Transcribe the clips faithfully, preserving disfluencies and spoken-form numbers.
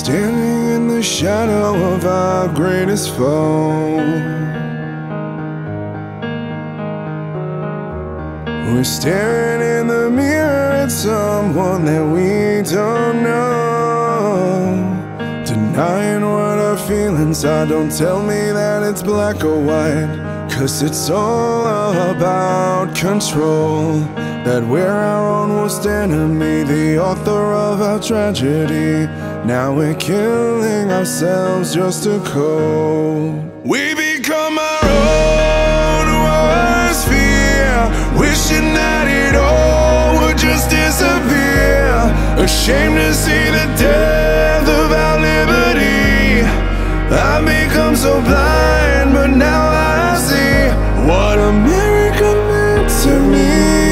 standing in the shadow of our greatest foe. We're staring in the mirror at someone that we don't know, denying what our feelings are. Don't tell me that it's black or white, 'cause it's all about control. That we're our own worst enemy, the author of our tragedy. Now we're killing ourselves just to cope. We become our own worst fear, wishing that it all would just disappear. Ashamed to see the death of our liberty. I've become so blind, but now I see what America meant to me.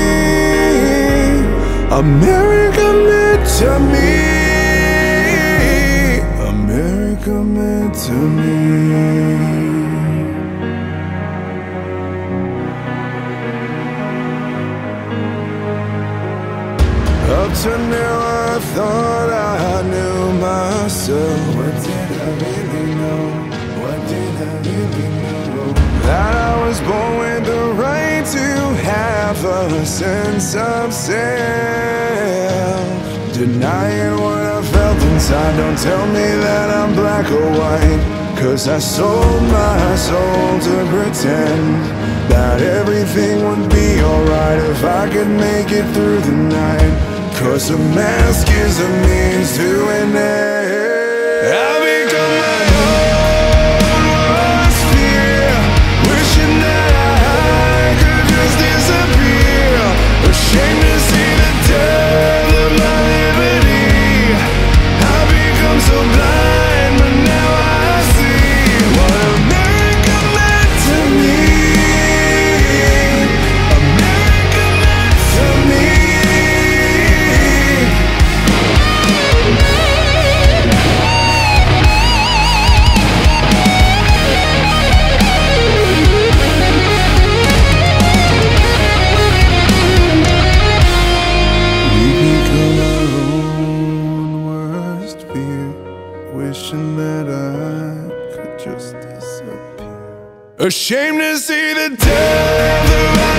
America meant to me. America meant to me. Up to now I thought I knew myself. What did I really know? What did I really know? That I was born with the right to have a sense of self. Denying what I felt inside. Don't tell me that I'm black or white, 'cause I sold my soul to pretend that everything would be alright if I could make it through the night. 'Cause a mask is a means to an end. I've become my own worst fear, wishing that I could just disappear. Ashamed to see the death of my liberty. I've become so blind, but now I see what America meant to me. America meant to me. Wishing that I could just disappear. Ashamed to see the death of